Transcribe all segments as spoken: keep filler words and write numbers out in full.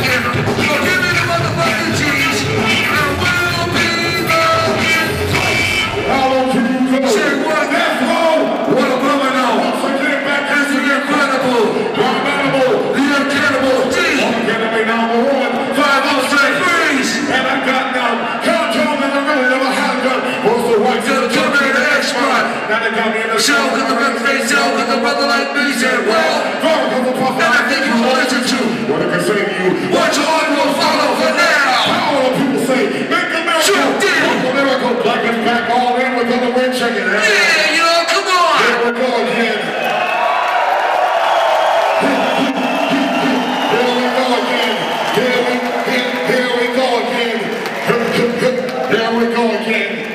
Show, cause the brother they show, cause the brother like me said, well, and I think you will listen to what I can say to you. What your heart will follow for now. All the people say, make a miracle. Sure did. Make a miracle. Black is back all in with the wind checking it out. Yeah, you know, come on. Here we go again. Here we go again. Here we, here, here we go again. Here we go again.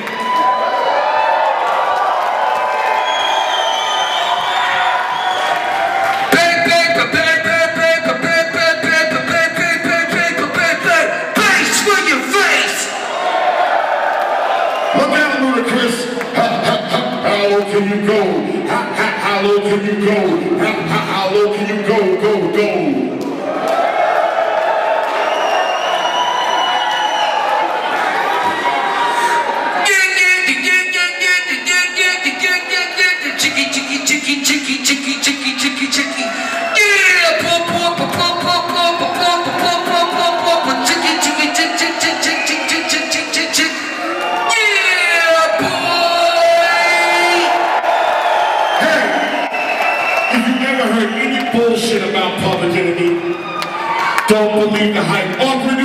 How low can you go? How, how, how low can you go? How, how, how low can you go? Go, go. Chicky, chicky, chicky, chicky, chicky, chicky, chicky, chicky. Yeah, pop, pop, pop, pop, pop, pop, pop, pop, pop, pop, pop, chicky, chicky, chick, chick, chick, chick, chick, chick, chick, chick, chick, chick. Yeah, boy. Hey, if you never heard any bullshit about Public Enemy, don't believe the hype.